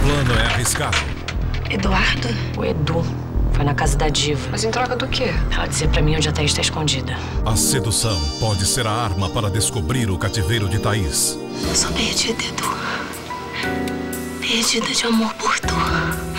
plano é arriscado. Eduardo? O Edu foi na casa da Diva. Mas em troca do quê? Ela dizia pra mim onde a Thaís está escondida. A sedução pode ser a arma para descobrir o cativeiro de Thaís. Eu sou perdida, Edu. Perdida de amor por tu.